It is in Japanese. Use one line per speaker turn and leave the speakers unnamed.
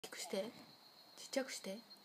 大きくして、ちっちゃくして。